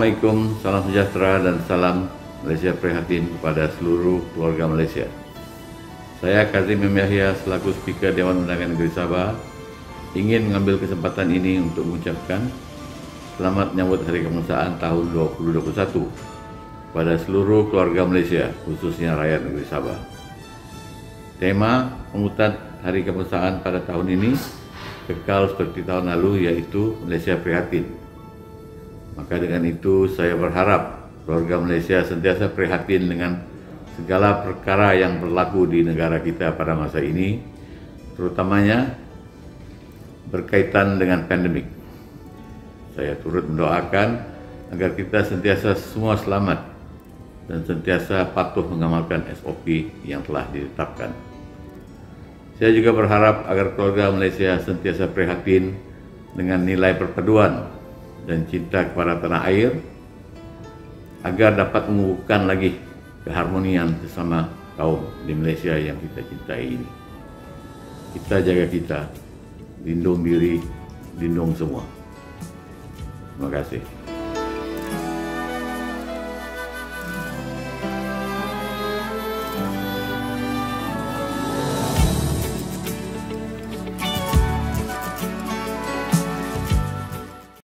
Assalamualaikum, salam sejahtera dan salam Malaysia prihatin kepada seluruh keluarga Malaysia. Saya Kazim M. Yahya selaku Speaker Dewan Undangan Negeri Sabah ingin mengambil kesempatan ini untuk mengucapkan selamat menyambut Hari Kebangsaan tahun 2021 pada seluruh keluarga Malaysia, khususnya rakyat negeri Sabah. Tema pengutan Hari Kebangsaan pada tahun ini kekal seperti tahun lalu, yaitu Malaysia Prihatin. Maka dengan itu saya berharap keluarga Malaysia sentiasa prihatin dengan segala perkara yang berlaku di negara kita pada masa ini, terutamanya berkaitan dengan pandemik. Saya turut mendoakan agar kita sentiasa semua selamat dan sentiasa patuh mengamalkan SOP yang telah ditetapkan. Saya juga berharap agar keluarga Malaysia sentiasa prihatin dengan nilai perpaduan dan cinta kepada tanah air agar dapat mengukuhkan lagi keharmonian sesama kaum di Malaysia yang kita cintai ini. Kita jaga kita, lindung diri, lindung semua. Terima kasih.